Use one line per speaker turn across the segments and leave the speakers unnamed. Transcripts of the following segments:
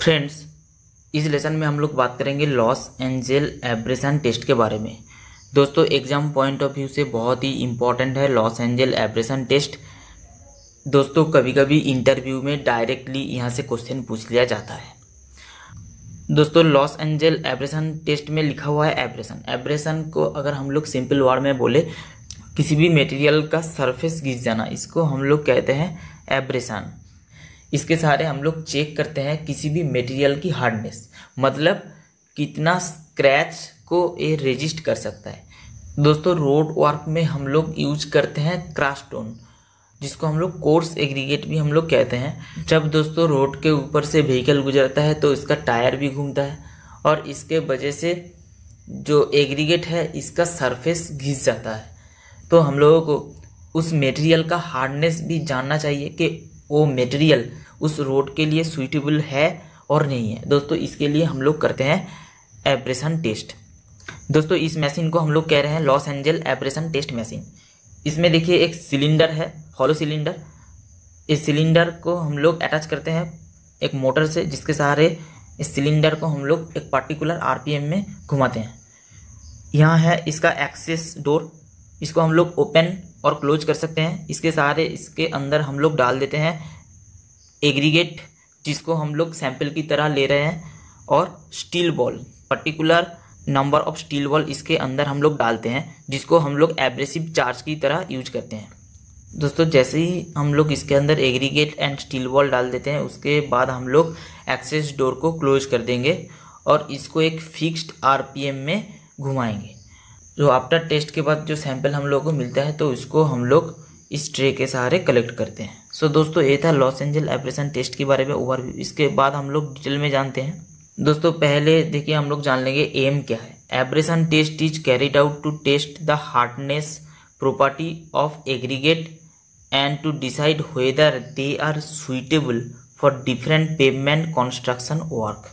Friends, इस lesson में हम लोग बात करेंगे लॉस एंजेल एब्रेशन टेस्ट के बारे में। दोस्तों, एग्जाम पॉइंट ऑफ व्यू से बहुत ही इम्पॉर्टेंट है लॉस एंजेल एब्रेशन टेस्ट। दोस्तों, कभी कभी इंटरव्यू में डायरेक्टली यहाँ से क्वेश्चन पूछ लिया जाता है। दोस्तों, लॉस एंजेल एब्रेशन टेस्ट में लिखा हुआ है एब्रेशन। एब्रेशन को अगर हम लोग सिंपल वर्ड में बोले, किसी भी मटेरियल का सरफेस घिस जाना, इसको हम लोग कहते हैं एब्रेशन। इसके सहारे हम लोग चेक करते हैं किसी भी मटेरियल की हार्डनेस, मतलब कितना स्क्रैच को ये रेजिस्ट कर सकता है। दोस्तों, रोड वर्क में हम लोग यूज करते हैं क्रश स्टोन, जिसको हम लोग कोर्स एग्रीगेट भी हम लोग कहते हैं। जब दोस्तों रोड के ऊपर से व्हीकल गुजरता है तो इसका टायर भी घूमता है और इसके वजह से जो एग्रीगेट है इसका सरफेस घिस जाता है। तो हम लोगों को उस मटेरियल का हार्डनेस भी जानना चाहिए कि वो मटेरियल उस रोड के लिए सूटेबल है और नहीं है। दोस्तों, इसके लिए हम लोग करते हैं एब्रेशन टेस्ट। दोस्तों, इस मशीन को हम लोग कह रहे हैं loss Angeles test machine. इसमें देखिए एक सिलेंडर है, हॉलो सिलेंडर। इस सिलेंडर को हम लोग अटैच करते हैं एक मोटर से, जिसके सहारे इस सिलेंडर को हम लोग एक पर्टिकुलर आरपीएम में घुमाते हैं। यहाँ है इसका एक्सेस डोर, इसको हम लोग ओपन और क्लोज कर सकते हैं। इसके सहारे इसके अंदर हम लोग डाल देते हैं एग्रीगेट, जिसको हम लोग सैंपल की तरह ले रहे हैं, और steel ball, particular number of steel ball इसके अंदर हम लोग डालते हैं, जिसको हम लोग एब्रेसिव चार्ज की तरह यूज करते हैं। दोस्तों, जैसे ही हम लोग इसके अंदर एग्रीगेट एंड स्टील बॉल डाल देते हैं, उसके बाद हम लोग एक्सेस डोर को क्लोज कर देंगे और इसको एक फिक्स्ड आरपीएम में घुमाएंगे। जो आफ्टर टेस्ट के बाद जो सैंपल हम लोग को मिलता है तो इसको हम लोग इस ट्रे के सहारे कलेक्ट करते हैं। सो दोस्तों, ये था लॉस एंजेल एब्रेशन टेस्ट के बारे में ओवरव्यू। इसके बाद हम लोग डिटेल में जानते हैं। दोस्तों, पहले देखिए हम लोग जान लेंगे एम क्या है। Abrasion test is carried out to test the hardness property of aggregate and to decide whether they are suitable for different pavement construction work.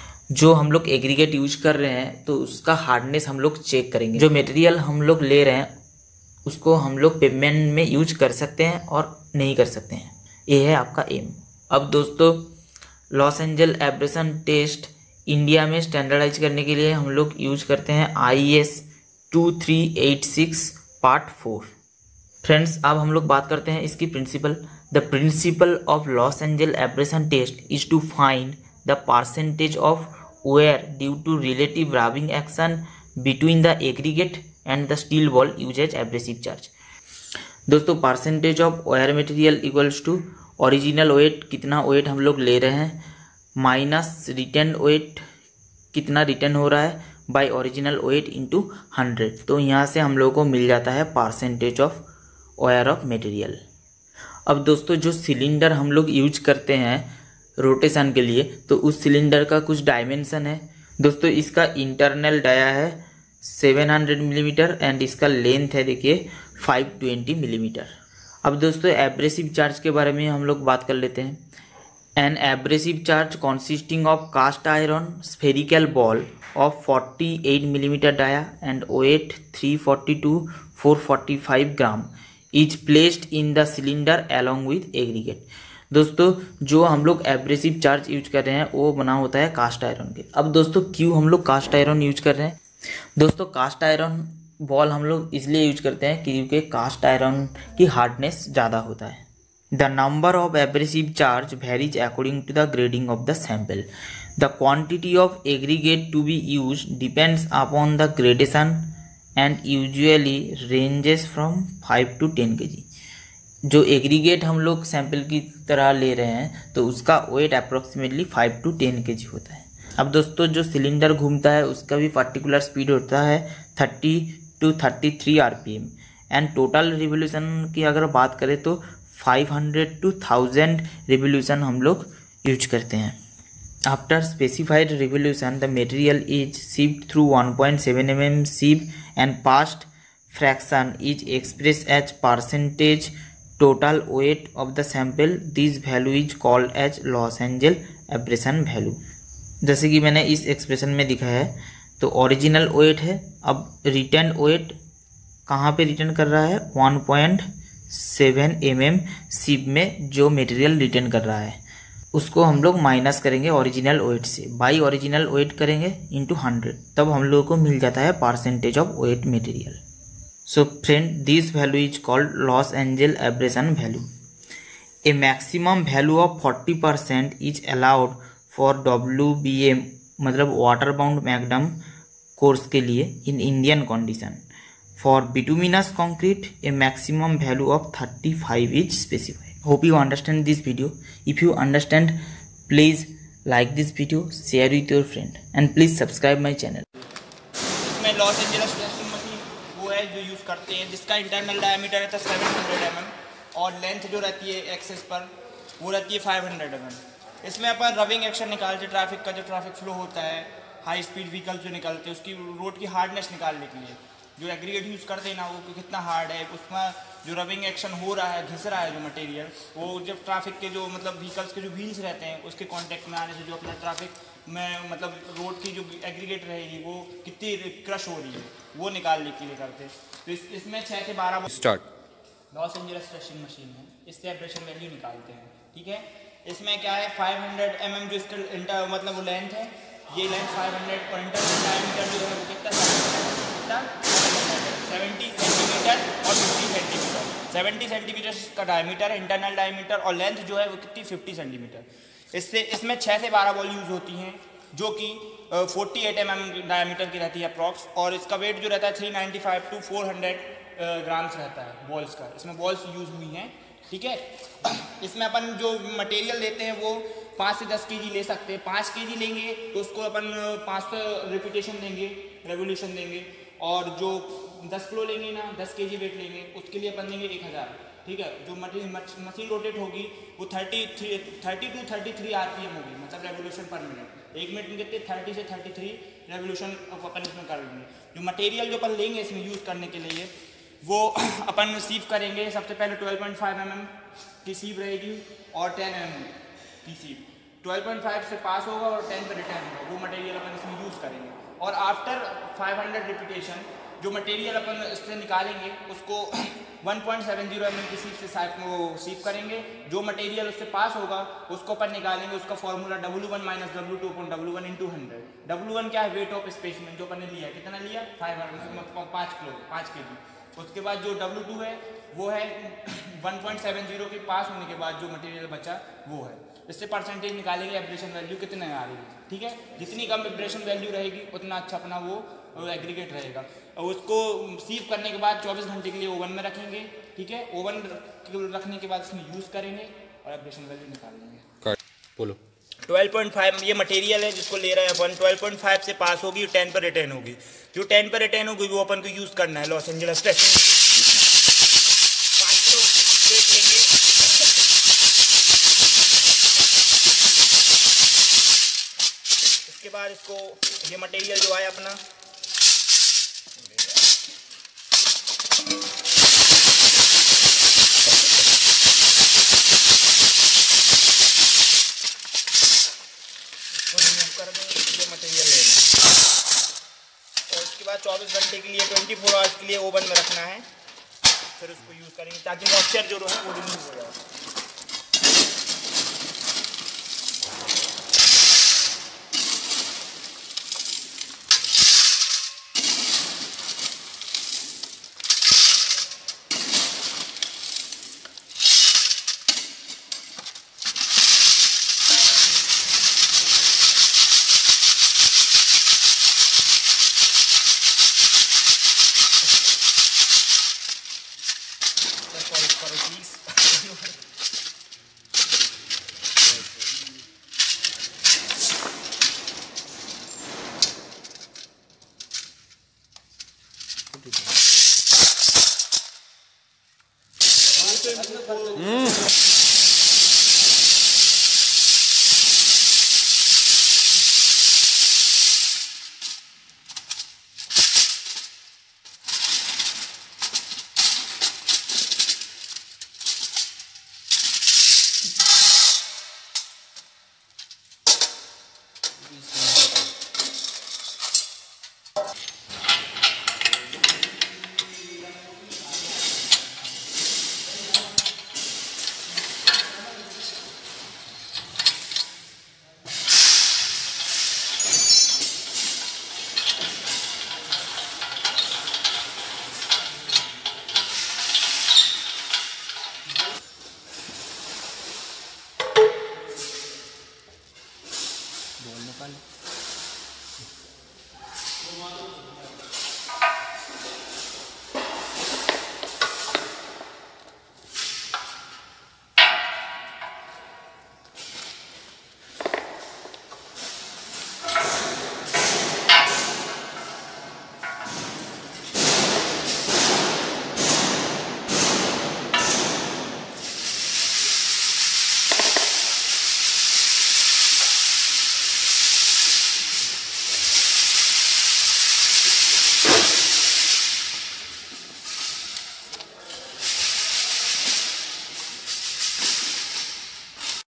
जो हम लोग एग्रीगेट यूज कर रहे हैं तो उसका हार्डनेस हम लोग चेक करेंगे। जो मटेरियल हम लोग ले रहे हैं उसको हम लोग पेवमेंट में यूज कर सकते हैं और नहीं कर सकते हैं। ये है आपका एम। अब दोस्तों, loss Angeles test India में स्टैंडर्डाइज करने के लिए हम लोग यूज करते हैं IS 2386 पार्ट 4। फ्रेंड्स, अब हम लोग बात करते हैं इसकी principal. The principle of loss Angeles test is to find the percentage of where due to relative rubbing action between the aggregate and the steel ball use as abrasive charge. दोस्तों, percentage of where material equals to original wait, कितना wait हम लोग ले रहे हैं, minus return wait, कितना return हो रहा है, बाय ओरिजिनल वेट इंटू 100। तो यहाँ से हम लोग को मिल जाता है percentage of wear of material. अब दोस्तों, जो सिलेंडर हम लोग यूज करते हैं रोटेशन के लिए, तो उस सिलेंडर का कुछ डायमेंशन है। दोस्तों, इसका इंटरनल डाया है 700 मिलीमीटर एंड इसका लेंथ है देखिए 520 मिलीमीटर। अब दोस्तों, एब्रेसिव चार्ज के बारे में हम लोग बात कर लेते हैं। An abrasive charge consisting of cast iron spherical ball of 48 millimeter dia and weight 340 to 445 gram is placed in the cylinder along with aggregate। दोस्तों, जो हम लोग एब्रेसिव चार्ज यूज कर रहे हैं वो बना होता है कास्ट आयरन के। अब दोस्तों, क्यों हम लोग कास्ट आयरन यूज कर रहे हैं? दोस्तों, कास्ट आयरन बॉल हम लोग इसलिए यूज करते हैं क्योंकि कास्ट आयरन की हार्डनेस ज़्यादा होता है। The number of abrasive charge varies according to the grading of the sample. The quantity of aggregate to be used depends upon the gradation and usually ranges from 5 to 10 kg। जो aggregate हम लोग sample की तरह ले रहे हैं तो उसका वेट अप्रोक्सीमेटली 5 to 10 kg होता है। अब दोस्तों, जो सिलेंडर घूमता है उसका भी पर्टिकुलर स्पीड होता है 30 to 33 RPM and total revolution की अगर बात करें तो 500 to 1000 रिवोल्यूशन हम लोग यूज करते हैं। After specified revolution the material is shift through 1.7 mm sieve and passed fraction is express as percentage total weight of the sample. This value is called as Los Angeles वैल्यू। Value कि मैंने इस expression में दिखाया है, तो original wait है। अब रिटर्न वेट कहाँ पे रिटर्न कर रहा है? 1.7 mm शिप में जो मटेरियल रिटर्न कर रहा है। उसको हम लोग माइनस करेंगे ओरिजिनल वेट से, बाई ओरिजिनल वेट करेंगे इंटू 100, तब हम लोगों को मिल जाता है percentage of weight material. So friend, this value is called loss angel abrasion value. A maximum value of 40% is allowed for WBM, मतलब वाटर बाउंड मैग्डम कोर्स के लिए in Indian condition. For bituminous concrete A maximum value of 35 is specified. Hope you understand this video. If you understand, please like this video, share with your friend, and please subscribe my channel.
इसमें loss एंजेलस testing machine वो है जो use करते हैं, जिसका internal diameter रहता है 700 mm और लेंथ जो रहती है एक्सेस पर वो रहती है 500 mm। इसमें अपन रबिंग एक्शन निकालते हैं, ट्रैफिक का जो ट्रैफिक फ्लो होता है, हाई स्पीड व्हीकल जो निकलते हैं उसकी रोड की हार्डनेस निकालने के लिए जो एग्रीगेट यूज़ करते हैं ना, वो कितना हार्ड है, उसमें जो रबिंग एक्शन हो रहा है, घिस रहा है जो मटेरियल, वो जब ट्रैफिक के जो मतलब व्हीकल्स के जो व्हील्स रहते हैं उसके कांटेक्ट में आने से जो अपना ट्रैफिक में मतलब रोड की जो एग्रीगेट रहेगी वो कितनी क्रश हो रही है वो निकालने के लिए करते हैं। तो इसमें 6 से 12
स्टार्ट
लॉस एंजेलस टेस्टिंग मशीन है, इससे एब्रेशन वैल्यू निकालते हैं। ठीक है, इसमें क्या है 500 mm जो इसका मतलब वो लेंथ है, ये लेंथ 500 और इंटरनल डायमीटर जो है वो कितना 70 सेंटीमीटर और 50 सेंटीमीटर। 70 सेंटीमीटर का डायमीटर, इंटरनल डायमीटर, और लेंथ जो है वो कितनी 50 सेंटीमीटर। इससे इसमें 6 से 12 बॉल यूज़ होती हैं जो कि 48 mm डायमीटर की रहती है अप्रॉक्स, और इसका वेट जो रहता है 395 to 400 ग्राम्स रहता है बॉल्स का। इसमें बॉल्स यूज़ हुई हैं। ठीक है, इसमें अपन जो मटेरियल लेते हैं वो 5 से 10 kg ले सकते हैं। 5 kg लेंगे तो उसको अपन 500 रिपीटेशन देंगे, रेवोल्यूशन देंगे, और जो 10 किलो लेंगे ना, 10 kg वेट लेंगे, उसके लिए अपन देंगे 1000। ठीक है, जो मशीन रोटेट होगी वो 30 to 33 RPM होगी, मतलब रेवोल्यूशन पर मिनट। 1 मिनट में कितने 30 से 33 रेवोल्यूशन अपन इसमें कर लेंगे। जो मटेरियल जो अपन लेंगे इसमें यूज़ करने के लिए वो अपन सीव करेंगे। सबसे पहले 12.5 mm की सीव रहेगी और 10 mm की सीव। 12.5 से पास होगा और 10 पर रिटर्न होगा, वो मटेरियल अपन इसमें यूज़ करेंगे। और आफ्टर 500 रिपीटेशन जो मटेरियल अपन इससे निकालेंगे उसको 1.70 mm की सीव से वो सीव करेंगे। जो मटेरियल उससे पास होगा उसको अपन निकालेंगे। उसका formula W1 - W2 upon W1 into 100। W1 क्या है, वेट ऑफ स्पेसिमेन जो अपन ने लिया, कितना लिया 5 किलो 5 kg। उसके बाद जो W2 है वो है 1.70 के पास होने के बाद जो मटेरियल बचा वो है। इससे परसेंटेज निकालेंगे एब्रेशन वैल्यू कितने आ रही है। ठीक है, जितनी कम एब्रेशन वैल्यू रहेगी उतना अच्छा अपना वो एग्रीगेट रहेगा। और उसको सीव करने के बाद 24 घंटे के लिए ओवन में रखेंगे। ठीक है, ओवन रखने के बाद इसमें यूज़ करेंगे और एब्रेशन वैल्यू निकाल लेंगे।
बोलो
12.5 ये मटेरियल है जिसको ले रहे हैं अपन। 12.5 से पास होगी, 10 पर रिटर्न होगी। जो 10 पर रिटर्न होगी वो अपन को यूज़ करना है लॉस एंजेलस टेस्टिंग। 5 किलो वेट लेंगे। इसके बाद इसको ये मटेरियल जो है अपना कर दें, ये मटेरियल लेना और उसके बाद 24 घंटे के लिए 24 आवर्स के लिए ओवन में रखना है। फिर उसको यूज़ करेंगे ताकि मॉइस्चर जो है वो रिमूव हो जाए। कल